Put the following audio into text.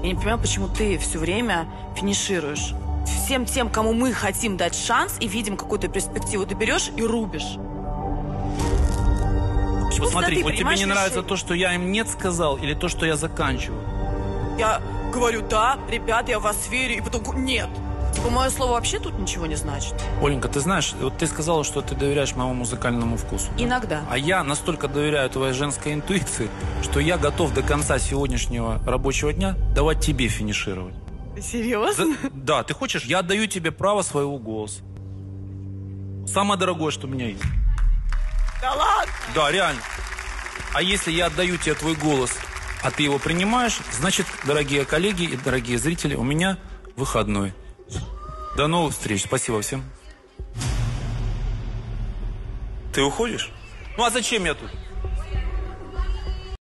Я не понимаю, почему ты все время финишируешь. Всем тем, кому мы хотим дать шанс и видим какую-то перспективу, ты берешь и рубишь. Почему Посмотри, ты вот тебе не нравится решение? то, что я им нет сказал, или то, что я заканчиваю? Я говорю, да, ребят, я в вас верю, и потом говорю, нет. Типа, мое слово вообще тут ничего не значит. Оленька, ты знаешь, вот ты сказала, что ты доверяешь моему музыкальному вкусу. Да? Иногда. А я настолько доверяю твоей женской интуиции, что я готов до конца сегодняшнего рабочего дня давать тебе финишировать. Серьезно? Да, ты хочешь? Я даю тебе право своего голоса. Самое дорогое, что у меня есть. Да ладно? Да, реально. А если я отдаю тебе твой голос, а ты его принимаешь, значит, дорогие коллеги и дорогие зрители, у меня выходной. До новых встреч. Спасибо всем. Ты уходишь? Ну а зачем я тут?